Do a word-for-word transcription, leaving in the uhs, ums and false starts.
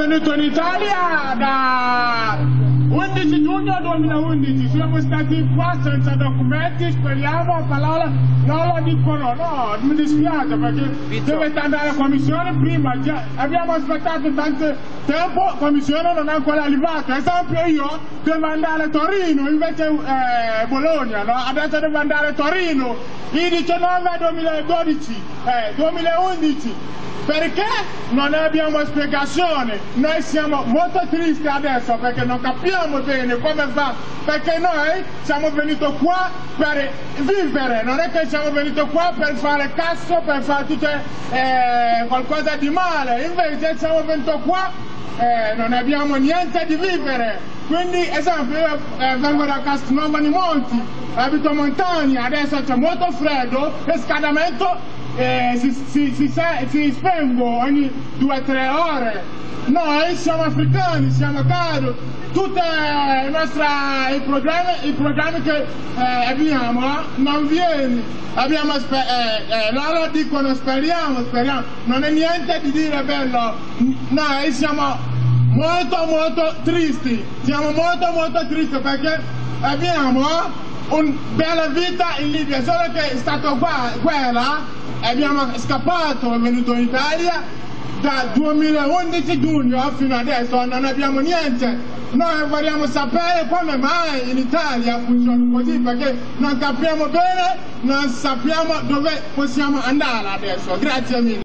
venuto in Italia da undici giugno duemilaundici, siamo stati qua senza documenti, speriamo, parola, non lo dicono, no, mi dispiace perché dovete andare a commissione prima, già, abbiamo aspettato tanto tempo, commissione non è ancora arrivata, ad esempio io devo andare a Torino, invece eh, Bologna, no? Adesso devo andare a Torino, il diciannove duemiladodici, eh, duemilaundici. Perché non abbiamo spiegazione? Noi siamo molto tristi adesso perché non capiamo bene come va, perché noi siamo venuti qua per vivere, non è che siamo venuti qua per fare cazzo, per fare tutte, eh, qualcosa di male, invece siamo venuti qua e eh, non abbiamo niente di vivere. Quindi, esempio, io eh, vengo da Castelnuovo nei Monti, abito in montagna, adesso c'è molto freddo, riscaldamento Eh, si, si, si, si spengono ogni due o tre ore. Noi siamo africani, siamo cari, tutti i nostri i programmi, i programmi che eh, abbiamo non viene. Abbiamo eh, eh, loro dicono speriamo, speriamo, non è niente di dire bello. Noi siamo molto molto tristi, siamo molto molto tristi perché abbiamo una bella vita in Libia, solo che è stata guerra. Abbiamo scappato, è venuto in Italia dal duemilaundici giugno fino adesso, non abbiamo niente. Noi vogliamo sapere come mai in Italia funziona così, perché non capiamo bene, non sappiamo dove possiamo andare adesso. Grazie mille.